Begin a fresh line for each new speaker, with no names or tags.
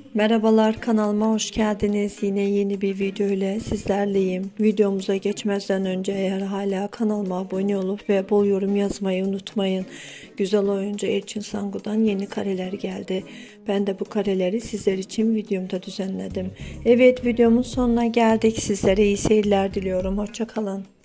Merhabalar, kanalıma hoş geldiniz. Yine yeni bir video ile sizlerleyim. Videomuza geçmeden önce eğer hala kanalıma abone olup ve bol yorum yazmayı unutmayın. Güzel oyuncu Elçin Sangu'dan yeni kareler geldi. Ben de bu kareleri sizler için videomda düzenledim. Evet, videomun sonuna geldik. Sizlere iyi seyirler diliyorum. Hoşça kalın.